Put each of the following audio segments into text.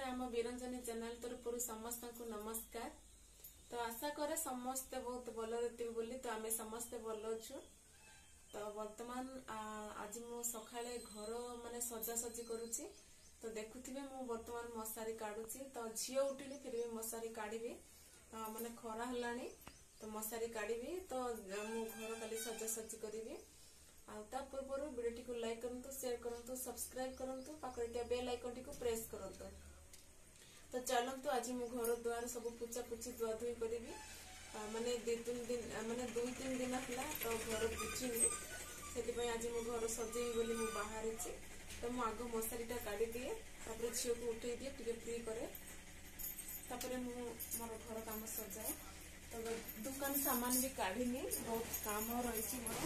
आम बिरंजनी चैनल तरफ समस्त को नमस्कार। तो आशा करे समस्ते बहुत भल थे बोली। तो आम समस्ते भल अच्छु। तो वर्तमान आज मु सकाळे घर माने सजासजी करुची। तो देखुथिबे मु वर्तमान मशारी काढुची। तो झियो उठिली फिर भी मशारी काढिबी माने खरा हलानी। तो मशारी काढिबी तो मु घर काली सजासजी करिबी। ता पूर्व वीडियो को लाइक करंतु, शेयर करंतु, सब्सक्राइब करंतु, पाखरे टिया बेल आइकन को प्रेस करंतु। तो चलंतु आज मु घर द्वार सब पुचा पुची धुआ धुई करिबी। माने 2-3 दिन हला तो घर पुछिनी सेति आज मु घर सजेई बोली मु बाहरिची। तो मु आगो मशारीटा काढी दिए, तापर झियो को उठेई दिए, टिके फ्री करे, तापर मु मोर घर काम सजाए। तो दुकान सामान भी काढिनी, बहुत काम रहिछि मोर।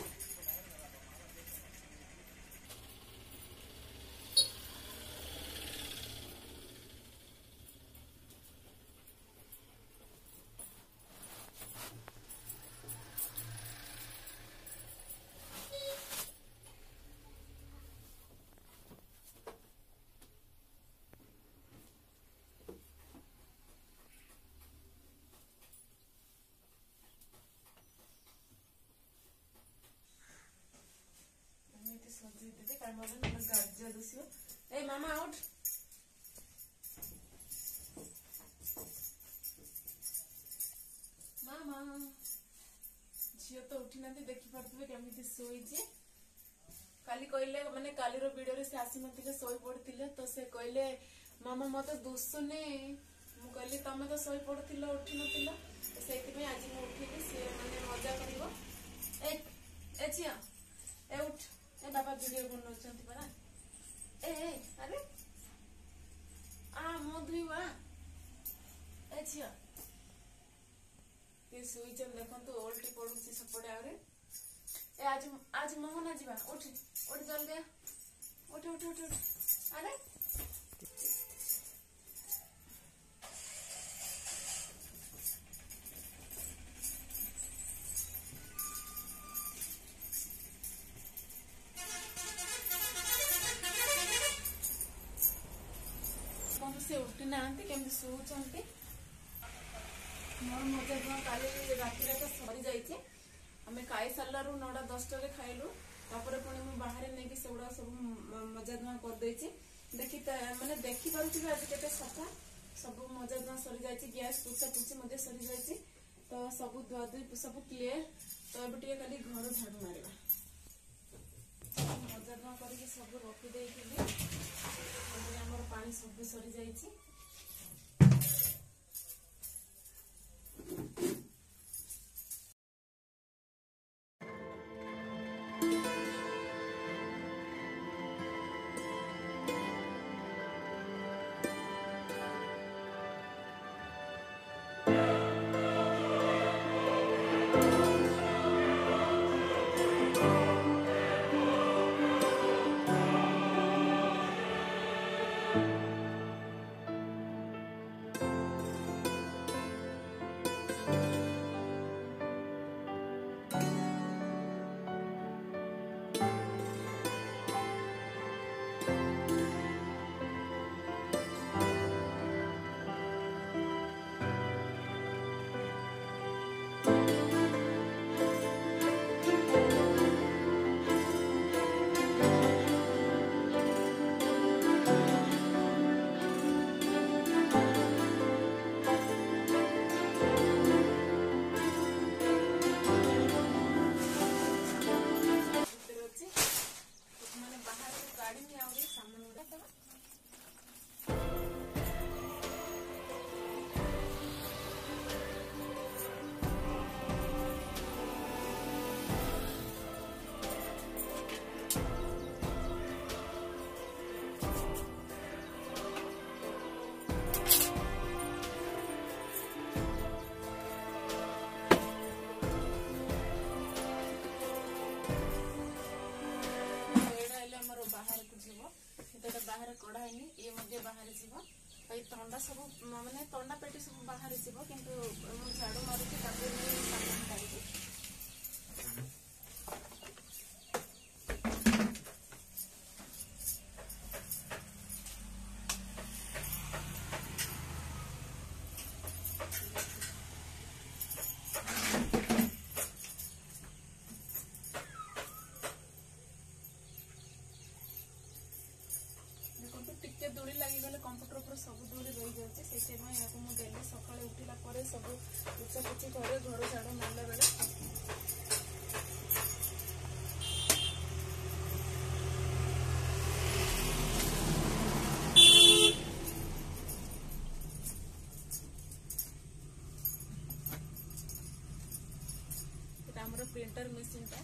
सजी दीदी गाज्य दूसरी। ए मामा आउट। मामा झील तो उठी ना देखी पारे केमी शोचे। काली कहले माने काली रो वीडियो रे से आसी नथिले सोई पड़थिले। तो से कहले मामा मते दुसुनी। मु कहली तमे तो सोई पड़थिलो उठी नथिलो। तो सेति में आज मु उठिली से माने मजा करिवो। ए झिया ए उठ। ए बाबा वीडियो बनौछंती परा। ए अरे मो धुईवा। ए झिया ते सुईचन देखंतु ओल्टी पडुची सपडे आरे। ए आज मोहना जीवा। उठ उठ जल्दी उठ उठ उठ उठ। अरे से उठी ना केमती शोचंती। मोर मजा जो काली राति तो सरी जाइए। आम खाई सारा 9-10 टे खाइलु। तापर पुणी मुझे बाहर नहीं से गुड़ा सब मजा धुआ करदे। देखी माने देखी पारे आज के सफा सब मजा धुआ सरी जाइए। गैस पुछा पुछी सरी जाइए। तो सब धुआ धुई सब क्लीयर। तो अब टे खाली घर झाड़ू मारिबा। मजा धुआ करके सब रखी हमर पानी सब सरी जाइए। बाहर कढ़ाई ये बाहर जीव तंडा सब माने तंडा पेटी सब बाहर जीव किंतु झाड़ू मारुची सामान काढ़ी। नले कंप्यूटर पर सब दूरी रही जाए से डेली सकाଳେ उठिला पर सब पोछापोछि करे घर झाड़ू मारला बेले प्रिंटर मशीन टा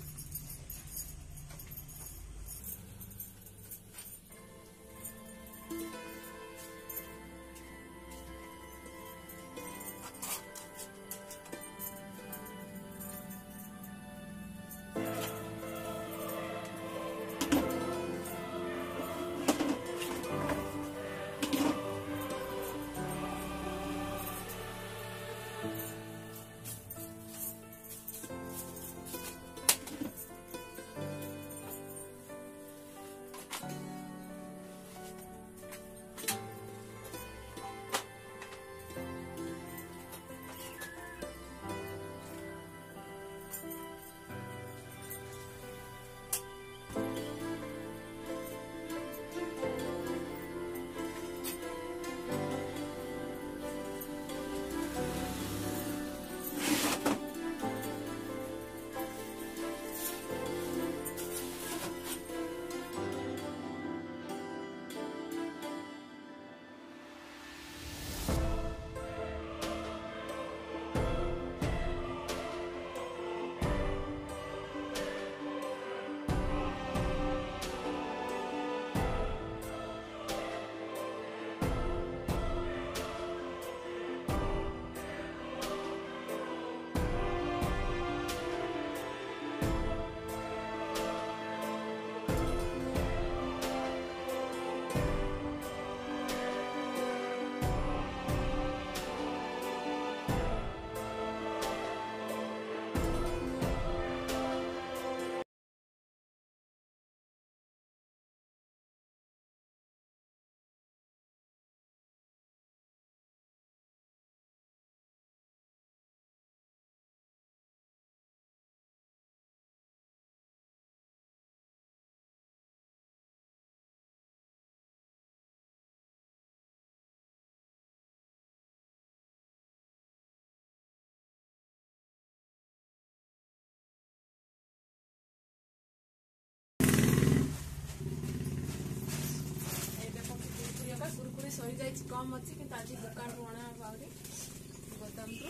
कुरकुरी सरी जाए कम अच्छी कि आज दुकान अणा आहरी गोदाम रु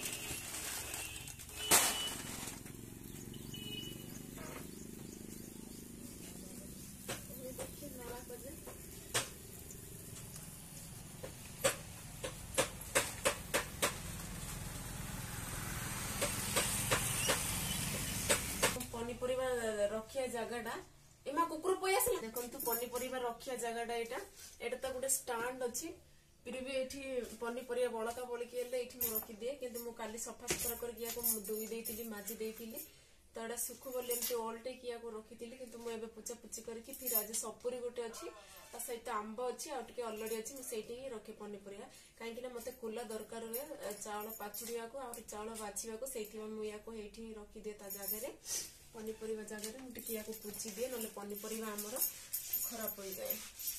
पनीपरिया रखिया जगह एमा कुकुर पई आसला देखंतु पनीपरिया रखिया जगहटा एटा तो गोटे स्टैंड अच्छी फिर भी एठी पनीपरिया बड़का बड़की हेले एठी मु रखी दिए किंतु मु काली सफा सुतरा करके याको धोई देइतिली माजी देइतिली तो एटा सुख बोले एमती ओल्टे किया को रखीतिली किंतु मु एबे पुचा पुची करके फिर आज सपुरी गोटे अच्छी ता सहित आंब अच्छी आ टिके अलरेडी अच्छी मु सेठी ही रखे पनीपरिया काहे कि ना मते कुला दरकार हुए चावल पाचुड़िया को आ चावल बाछिया को सेठी मु याको एठी रखी दे ता जगह रे पनीपरिया जगह रे मु टिके याको पुची दिए नले पनीपरिया हमर खराब हो जाए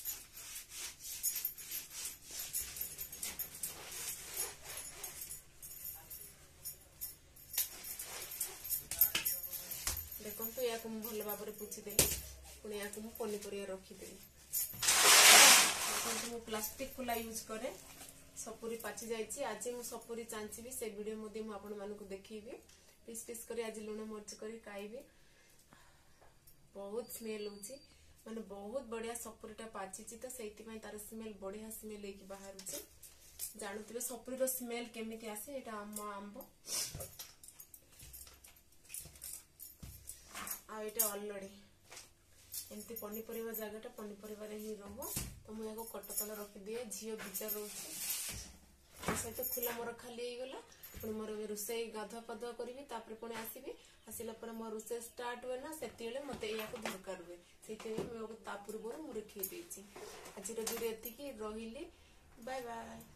देखो या भल भाव में पुछीदेली पुणी या पनीपरिया रखीदेली मु प्लास्टिक खुला यूज करे सपुरी पाची जाइए आज मु सपुरी चांची से वीडियो मध्य मु आपण मानकु देखीबी पीस पीस करी आज लुण मर्च करी खाइबी बहुत स्मेल होची माने बहुत बढ़िया सपुरीटा पाची तो सेइति तार स्मेल बढ़िया स्मेल लेकी बाहर जानते सपुरी स्मेल केमिति आसे एटा आंब आईटा अलरेडी एमती पनीपरिया जगह पनीपरिया ही रहो तो मुझे कटतल रखीदिए झील बिचार रोचे सहित खुला मोर खाली गला पुणी मोर रोसे गाधुआ पाधुआ करी पुणी आसबि आसला मो रोसे स्टार्ट हुए ना से मत या दरकार हुए से पूर्व मुझे रखी आज वीडियो एतिकी रही बाय बाय।